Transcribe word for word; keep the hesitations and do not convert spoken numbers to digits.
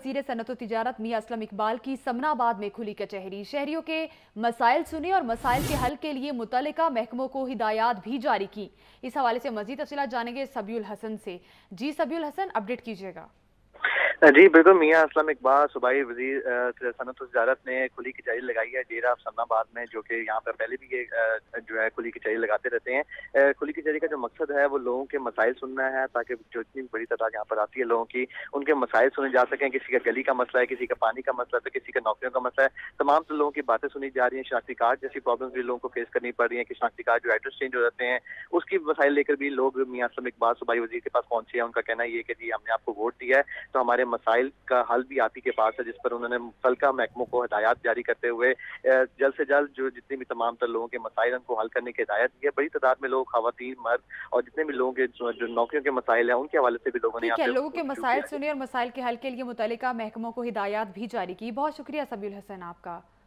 वजीर सनअत व तिजारत मियां असलम इकबाल की समनाबाद में खुली कचहरी। शहरियों के मसाइल सुने और मसाइल के हल के लिए मुतल्लिका महकमों को हिदायत भी जारी की। इस हवाले से मजीद तफसीलात जानेंगे सबीउल हसन से। जी सबीउल हसन, अपडेट कीजिएगा। जी बिल्कुल, मियां असलम इकबाल सूबाई वजीर सनअत व तिजारत ने खुली कचहरी लगाई है डेरा समनाबाद में, जो कि यहाँ पर पहले भी ये जो है खुली कचहरी लगाते रहते हैं। खुली कचहरी का जो मकसद है वो लोगों के मसाइल सुनना है, ताकि जो इतनी बड़ी तादाद यहाँ पर आती है लोगों की, उनके मसाइल सुने जा सकें। किसी का गली का मसला है, किसी का पानी का मसला है, तो किसी का नौकरियों का मसला है। तमाम तो लोगों की बातें सुनी जा रही हैं। शनाख्ती कार्ड जैसी प्रॉब्लम भी लोगों को फेस करनी पड़ रही है कि शनाख्ती कार्ड जो एड्रेस चेंज हो जाते हैं, उसकी मसाइल लेकर भी लोग मियां असलम इकबाल सूबाई वजीर के पास पहुंचे हैं। उनका कहना ये है कि जी हमने आपको वोट दिया है तो हमारे मसाइल का हल भी आप ही के पास है, जिस पर उन्होंने मुतल्लिका महकमों को हिदायत जारी करते हुए जल्द से जल्द जो जितने भी तमाम तर लोगों के मसाइल उनको हल करने की हिदायत दी है। बड़ी तादाद में लोग, खवातीन, मर्द और जितने भी लोगों के जो नौकरियों के मसाइल हैं उनके हवाले से भी लोगों ने ठीक है, लोगों के मसाइल सुने और मसाइल के हल के लिए मुतल्लिका महकमों को हिदायत भी जारी की। बहुत शुक्रिया सबीउल हसन आपका।